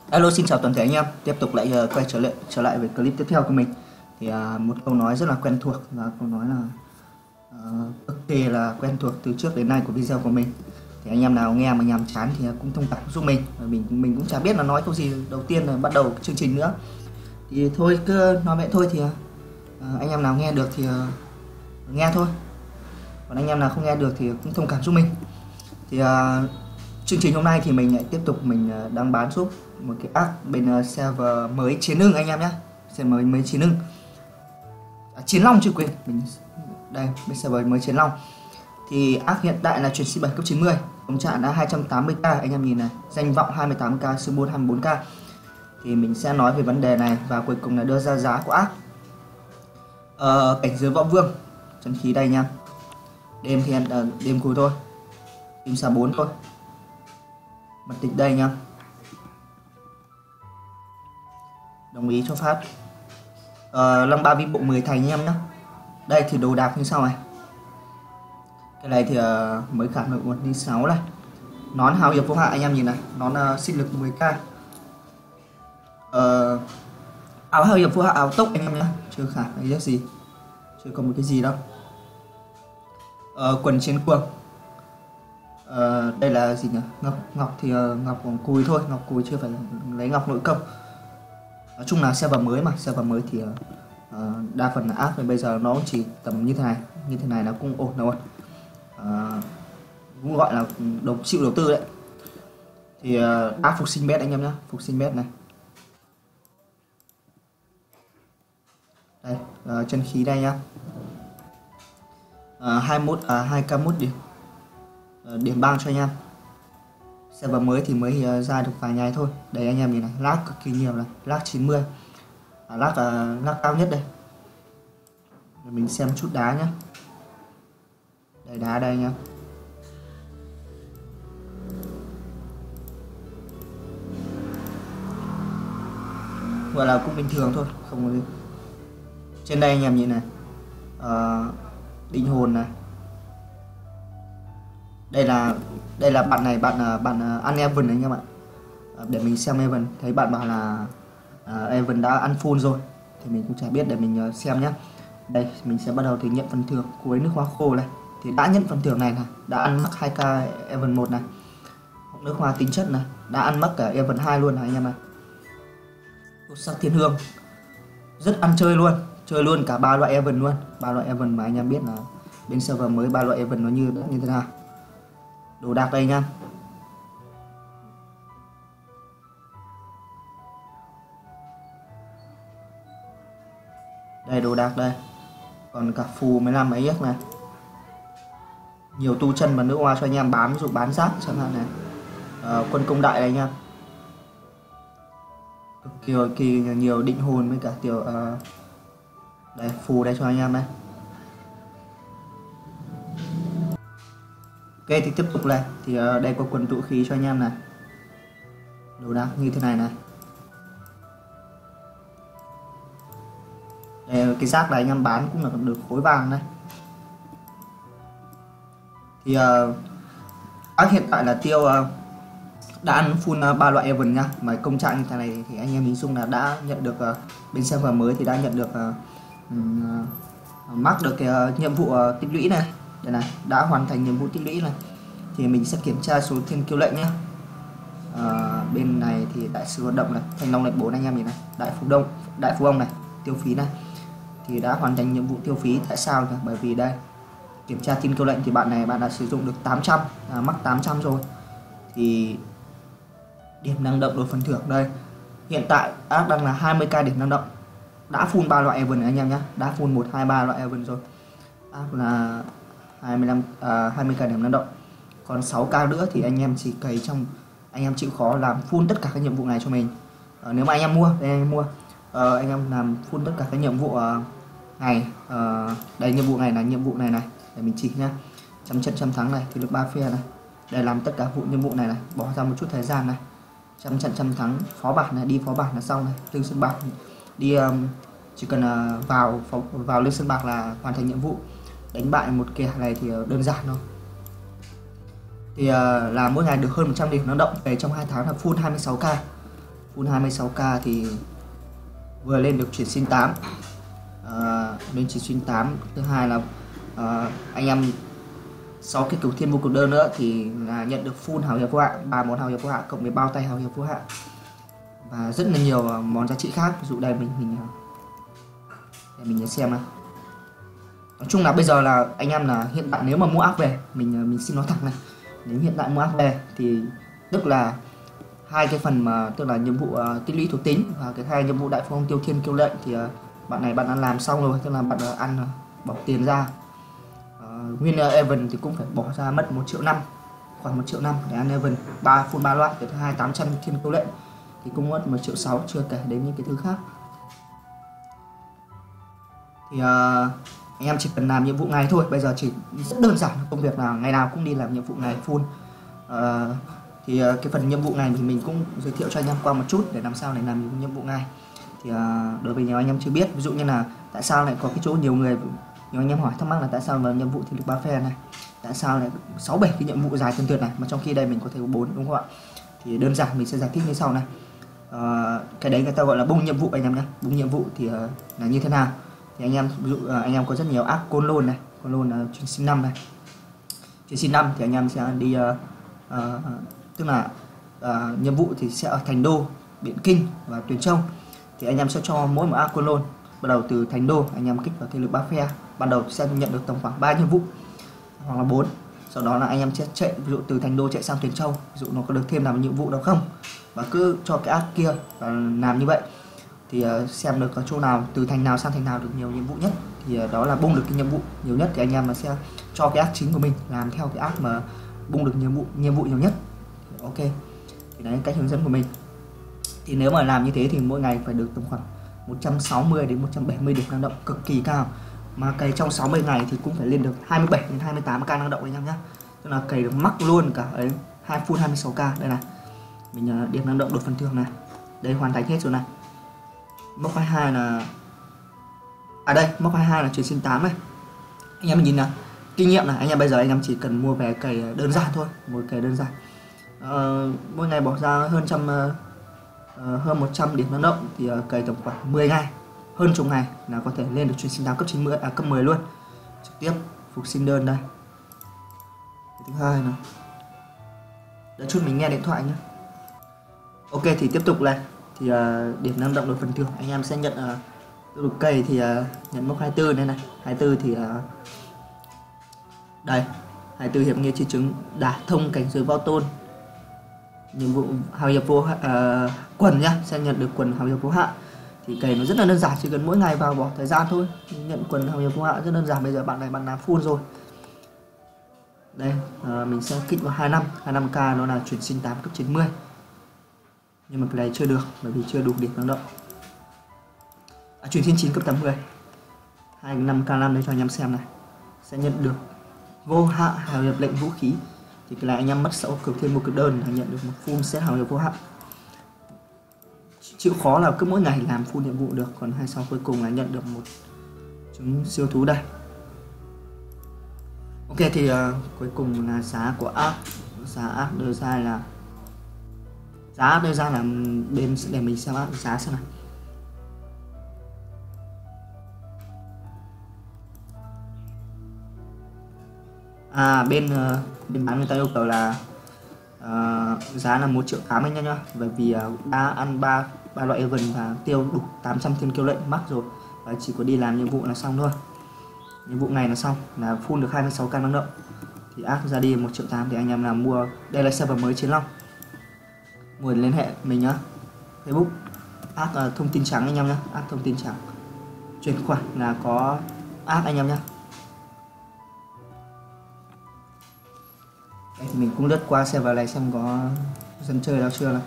Hello, xin chào toàn thể anh em. Tiếp tục lại quay trở lại với clip tiếp theo của mình. Thì một câu nói rất là quen thuộc, và câu nói là cực kỳ là quen thuộc từ trước đến nay của video của mình. Thì anh em nào nghe mà nhàm chán thì cũng thông cảm giúp mình. Và mình cũng chả biết là nói câu gì đầu tiên là bắt đầu chương trình nữa. Thì thôi cứ nói vậy thôi. Thì anh em nào nghe được thì nghe thôi. Còn anh em nào không nghe được thì cũng thông cảm giúp mình. Thì chương trình hôm nay thì mình lại tiếp tục đang bán giúp một cái app bên server mới Chiến Hưng anh em nhé. Server mới Chiến Hưng, Chiến Long chứ quên mình. Đây bên server mới Chiến Long thì app hiện tại là chuyển C7 cấp 90, tổng trạng đã 280k anh em nhìn này, danh vọng 28k, sư môn 24k. Thì mình sẽ nói về vấn đề này và cuối cùng là đưa ra giá của app. Cảnh giới võ vương, chân khí đây nha. Đêm thì đêm cuối thôi, tim xà 4 thôi. Mật tịch đây nha, đồng ý cho phát. Lăng ba vi bộ 10 thành anh em nhé. Đây thì đồ đạc như sau này. Cái này thì mới khả nội nguồn đi 6 này. Nón hào hiệp vô hạn anh em nhìn này, nón sinh lực 10k. Áo hào hiệp vô hạn, áo tốc anh em nhé, chưa khả cái gì, chưa có một cái gì đâu. Quần chiến cuồng. Đây là gì nhỉ? Ngọc thì ngọc còn cùi thôi, ngọc cùi chưa phải lấy ngọc nội công. Nói chung là server mới mà, server mới thì đa phần là app thì bây giờ nó chỉ tầm như thế này là cũng ổn rồi. Cũng gọi là chịu đầu tư đấy. Thì app phục sinh bet anh em nhé, phục sinh bet này. Đây chân khí đây nhá. 2k1 điểm bang cho anh em. Server mới thì mới ra được vài ngày thôi. Đấy anh em nhìn này, lag cực kỳ nhiều này, lag 90, lag cao nhất đây. Để mình xem chút đá nhá. Đây đá đây nhá. Gọi là cũng bình thường thôi, không có gì. Trên đây anh em nhìn này, định hồn này. Đây là bạn này, bạn ăn Evan anh em ạ. Để mình xem Evan, thấy bạn bảo là Evan đã ăn full rồi thì mình cũng chả biết, để mình xem nhé. Đây mình sẽ bắt đầu từ nhận phần thưởng cuối nước hoa khô này. Thì đã nhận phần thưởng này đã ăn mắc 2k Evan 1 này, nước hoa tính chất này, đã ăn mắc cả Evan 2 luôn này anh em ạ. Cốt sắc thiên hương, rất ăn chơi luôn cả ba loại Evan luôn, ba loại Evan mà anh em biết là bên server mới ba loại Evan nó như thế nào. Đồ đạc đây nha. Đây đồ đạc đây. Còn cả phù 15 ấy này. Nhiều tu chân và nước hoa cho anh em bán, ví dụ bán giáp chẳng hạn này. Quân công đại đây nha. Cực kỳ nhiều định hồn với cả tiểu đây phù đây cho anh em đây. Ok thì tiếp tục này, thì đây có quần tụ khí cho anh em này. Đồ đạc như thế này này. Đây, cái rác này anh em bán cũng là được khối vàng đây. Thì hiện tại là tiêu đã ăn full 3 loại Evan nha. Mà công trạng như thế này thì anh em hình dung là đã nhận được bên server mới thì đã nhận được mắc được cái nhiệm vụ tích lũy này. Đây này, đã hoàn thành nhiệm vụ tích lũy này. Thì mình sẽ kiểm tra số thiên kiêu lệnh nhé. Bên này thì đại sứ hoạt động này, thanh long lệnh 4 anh em nhìn này, đại phú ông này, tiêu phí này thì đã hoàn thành nhiệm vụ tiêu phí. Tại sao nhỉ? Bởi vì đây kiểm tra thiên kiêu lệnh thì bạn đã sử dụng được 800, mắc 800 rồi. Thì điểm năng động đổi phần thưởng đây, hiện tại app đang là 20k điểm năng động, đã full 3 loại Evan anh em nhé, đã full 1, 2, 3 loại Evan rồi. App là 20k điểm năng động, còn 6k nữa thì anh em chỉ cày trong, anh em chịu khó làm full tất cả các nhiệm vụ này cho mình. Nếu mà anh em mua, đây anh em mua, anh em làm full tất cả các nhiệm vụ này. Đây nhiệm vụ này là nhiệm vụ này này, để mình chỉ nhá. Trăm trận trăm thắng này, thì được 3 phe này. Để làm tất cả nhiệm vụ này bỏ ra một chút thời gian này. Trăm trận trăm thắng, phó bản này, đi phó bản là xong này, lương sơn bạc đi, chỉ cần vào lương sơn bạc là hoàn thành nhiệm vụ. Đánh bại một kẻ này thì đơn giản thôi. Thì là mỗi ngày được hơn 100 điểm năng động, về trong 2 tháng là full 26k. full 26k thì vừa lên được chuyển sinh 8, lên chuyển sinh 8. Thứ hai là anh em 6 cái cửu thiên vô cực đơn nữa thì là nhận được full hào hiệp vô hạn, 3 món hào hiệp vô hạn cộng với bao tay hào hiệp vô hạn và rất là nhiều món giá trị khác. Ví dụ đây mình xem này. Nói chung là bây giờ là anh em là hiện tại nếu mà mua ác về, mình xin nói thẳng này, nếu hiện tại mua ác về thì tức là hai cái phần mà tức là nhiệm vụ tích lũy thuộc tính và cái hai nhiệm vụ đại phong tiêu thiên kiêu lệnh thì bạn này bạn đã làm xong rồi, tức là bạn ăn bỏ tiền ra. Nguyên event thì cũng phải bỏ ra mất 1 triệu năm, khoảng 1 triệu năm để ăn event full 3 loại. Cái thứ hai 800 thiên kiêu lệnh thì cũng mất 1 triệu 6, chưa kể đến những cái thứ khác. Thì anh em chỉ cần làm nhiệm vụ ngày thôi. Bây giờ chỉ rất đơn giản, công việc là ngày nào cũng đi làm nhiệm vụ ngày full. Thì cái phần nhiệm vụ ngày thì mình cũng giới thiệu cho anh em qua một chút để làm sao để làm nhiệm vụ ngày. Thì đối với nhiều anh em chưa biết, ví dụ như là tại sao lại có cái chỗ nhiều anh em hỏi thắc mắc là tại sao vào nhiệm vụ thì được 3 phe này, tại sao lại 6-7 cái nhiệm vụ dài tuyệt này mà trong khi đây mình có thể có 4, đúng không ạ? Thì đơn giản mình sẽ giải thích như sau này. Cái đấy người ta gọi là bung nhiệm vụ anh em nhé. Bung nhiệm vụ thì là như thế nào? Thì anh em ví dụ anh em có rất nhiều ác côn lôn này, côn lôn là chuyển sinh 5 này. Chuyển sinh 5 thì anh em sẽ đi tức là nhiệm vụ thì sẽ ở Thành Đô, Biện Kinh và Tuyền Châu. Thì anh em sẽ cho mỗi một ác côn lôn bắt đầu từ Thành Đô, anh em kích vào thế lực 3 phe, ban đầu sẽ nhận được tổng khoảng 3 nhiệm vụ hoặc là 4. Sau đó là anh em sẽ chạy, ví dụ từ Thành Đô chạy sang Tuyền Châu, ví dụ nó có được thêm làm nhiệm vụ đâu không, và cứ cho cái ác kia làm như vậy thì xem được ở chỗ nào, từ thành nào sang thành nào được nhiều nhiệm vụ nhất thì đó là bung được cái nhiệm vụ nhiều nhất, thì anh em mà sẽ cho cái ác chính của mình làm theo cái ác mà bung được nhiệm vụ nhiều nhất. Ok, thì đấy là cách hướng dẫn của mình. Thì nếu mà làm như thế thì mỗi ngày phải được tầm khoảng 160 đến 170 điểm năng động, cực kỳ cao. Mà cày trong 60 ngày thì cũng phải lên được 27 đến 28k năng động anh em nhé. Tức là cày được mắc luôn cả ấy full 26k. Đây này, mình điểm năng động đột phần thưởng này, đây hoàn thành hết rồi này. Mốc 22 là đây, mốc 22 là chuyển sinh 8 này. Anh em nhìn nào, kinh nghiệm này, anh em bây giờ anh em chỉ cần mua về cày đơn giản thôi, một cày đơn giản. Mỗi ngày bỏ ra hơn 100 điểm năng động thì cày tổng khoảng 10 ngày, hơn chục ngày là có thể lên được chuyển sinh 8 cấp 10 luôn. Trực tiếp phục sinh đơn đây. Thứ hai nào, đợi chút mình nghe điện thoại nhé. Ok, thì tiếp tục này, thì điểm năng động được phần thưởng anh em sẽ nhận được cày thì nhận mốc 24 đây này. 24 thì đây, 24 hiệp nghĩa chi chứng đả thông cảnh giới võ tôn, nhiệm vụ hào hiệp vô quần nhá, sẽ nhận được quần hào hiệp vô hạn. Thì cày nó rất là đơn giản, chỉ cần mỗi ngày vào bỏ thời gian thôi nhận quần hào hiệp vô hạn, rất đơn giản. Bây giờ bạn này bạn làm full rồi đây, mình sẽ kích vào 25k, nó là chuyển sinh 8 cấp 90, nhưng mà cái này chưa được bởi vì chưa đủ điểm năng động. Chuyển sinh 9 cấp 80, 25k5 đây cho anh em xem này, sẽ nhận được vô hạn hào hiệp lệnh vũ khí. Thì cái này anh em mất 6 cửu thiên một cực đơn là nhận được một full set hào hiệp vô hạn. Chịu khó là cứ mỗi ngày làm full nhiệm vụ được. Còn 26 cuối cùng là nhận được một trứng siêu thú đây. Ok, thì cuối cùng là giá của ác. Giá ác đưa ra là bên để mình xem giá xem nào. Bên bán người ta yêu cầu là giá là 1 triệu 8 anh em nhá, bởi vì đã ăn 3 loại event và tiêu đủ 800 thiên kiêu lệnh mắc rồi, và chỉ có đi làm nhiệm vụ là xong thôi. Nhiệm vụ ngày là xong, là full được 26k năng động. Thì ác ra đi 1 triệu 8 thì anh em làm mua. Đây là server mới Chiến Long, ngồi liên hệ mình nhá, Facebook ác thông tin trắng anh em nhá, ác thông tin trắng, chuyển khoản là có ác anh em nhá. Đây, thì mình cũng lướt qua server này xem có dân chơi đâu chưa nào.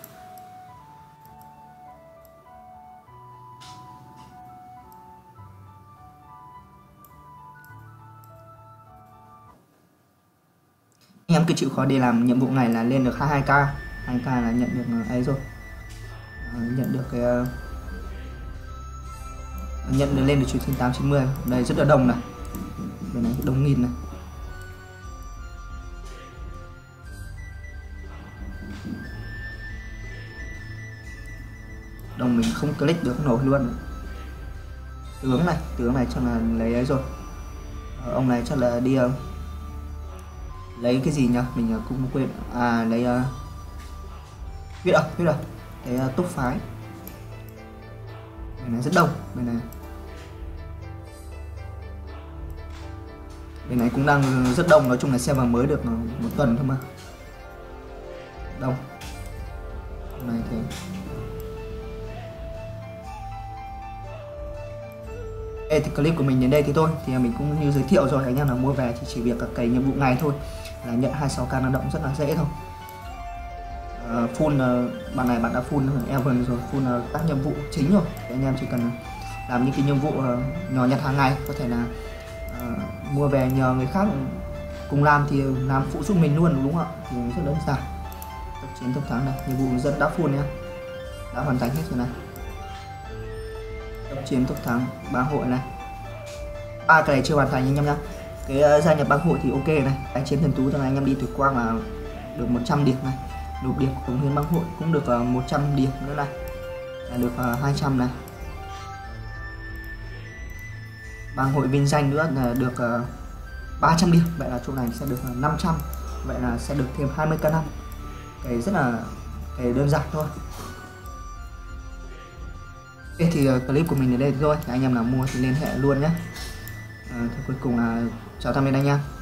Anh em cứ chịu khó đi làm nhiệm vụ này là lên được 22k, 2k là nhận được ấy rồi, nhận được cái nhận được lên được chuyển sinh 890. Đây rất là đông này, đây này, đông nghìn này. đồng mình không click được nổi luôn. Tướng này chắc là lấy ấy rồi. Ông này chắc là đi lấy cái gì nhá, mình cũng quên. Lấy huyết ập cái túc phái. Bên này rất đông, bên này cũng đang rất đông. Nói chung là server mới được 1 tuần thôi mà đông. Này thì thì clip của mình đến đây thì thôi. Thì mình cũng như giới thiệu rồi, anh em là mua về thì chỉ việc cày nhiệm vụ ngày thôi, là nhận 26k lao động rất là dễ thôi. Full bạn này bạn đã full event rồi, full các nhiệm vụ chính rồi. Thì anh em chỉ cần làm những cái nhiệm vụ nhỏ nhặt hàng ngày, có thể là mua về nhờ người khác cùng làm thì làm phụ giúp mình luôn, đúng không ạ? Thì rất đơn giản. Tập chiến tốc thắng này, nhiệm vụ hướng dẫn đã full nhá, đã hoàn thành hết rồi này. Tập chiến tốc thắng bang hội này, cái này chưa hoàn thành anh em nhá. Cái gia nhập bang hội thì ok này, đánh chiến thần tú, cho anh em đi tuyệt quang là được 100 điểm này, nộp điểm cống hiến bang hội cũng được 100 điểm nữa này, là được 200 này. Bang hội vinh danh nữa là được 300 điểm, vậy là chỗ này sẽ được 500, vậy là sẽ được thêm 20k năm. Cái rất là đơn giản thôi. Thì clip của mình đến đây thôi, anh em nào mua thì liên hệ luôn nhé. Cuối cùng là chào tạm biệt anh em.